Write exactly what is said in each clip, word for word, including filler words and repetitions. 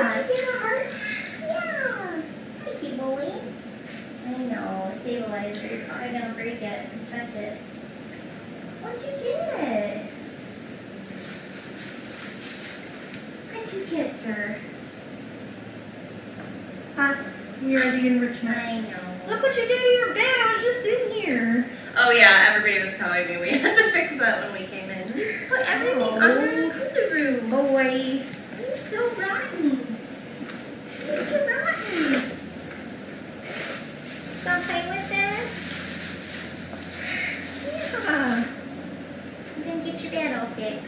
Did you get a heart? Yeah. Thank you, boy. I know, stabilizer. You're probably gonna break it and touch it. What'd you get? What'd you get, sir? Pass. You're the enrichment. I know. Look what you did to your bed. I was just in here. Oh yeah, everybody was telling me we had to fix that when we came in. We put everything Oh. under the cooler room. Boy, you're so rotten. You're so rotten. Gonna play with this? Yeah. I'm gonna get your bed all fixed.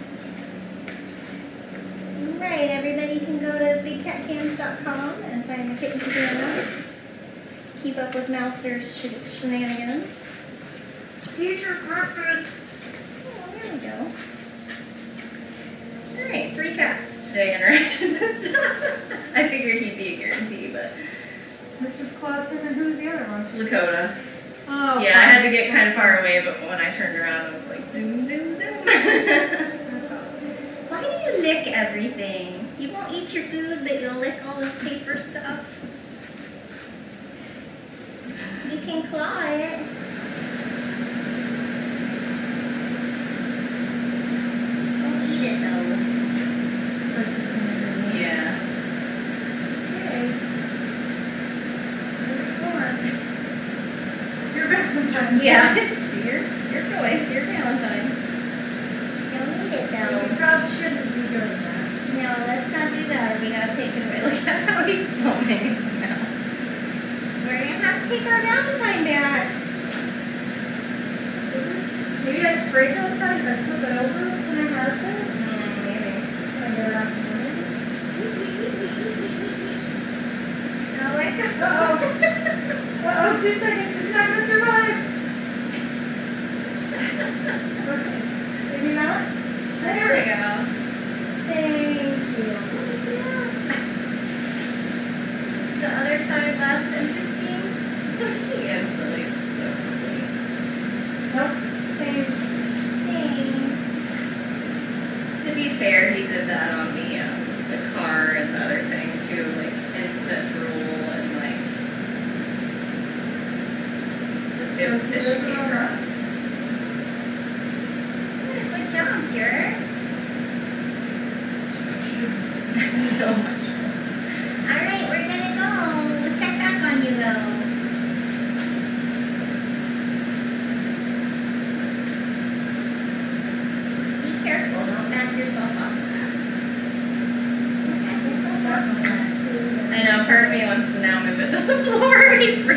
Alright, everybody can go to big cat cams dot com and find the kitten pajamas. Keep up with Mouser's sh shenanigans. Future breakfast. Oh, there we go. Alright, three cats today interaction this time. I figured he'd be a guarantee, but Missus Clausen, and who's the other one? Lakota. Oh. Yeah, I had to get kind of far away, but when I turned around, I was like, zoom, zoom, zoom. That's awesome. Why do you lick everything? You won't eat your food, but you'll lick all this paper stuff. You can claw it. Don't eat it though. Yeah. Okay. Your Valentine. Yeah, it's your, your choice, your Valentine. Don't eat it We though. probably shouldn't be doing that. No, let's not do that. We gotta take it away. Look at How he's filming now. We're gonna have to take our Valentine back. Maybe I sprayed it outside and I flip it over when I have this. Mm, maybe. I get it out the morning. Oh, I can Uh-oh. Uh-oh, two seconds. It's not going to survive. Okay. Maybe not? There we go. Thank you. The other side less interesting. He instantly is just so complete. Nope. Same. Same. To be fair, he did that on the um, the car and the other thing too, like instant drool and like it was tissue paper. Good job, sir. So much. Alright, we're gonna go. We'll check back on you though. Be careful, don't back yourself off of that. Don't back yourself off of that. I know, part of me wants to now move it to the floor. He's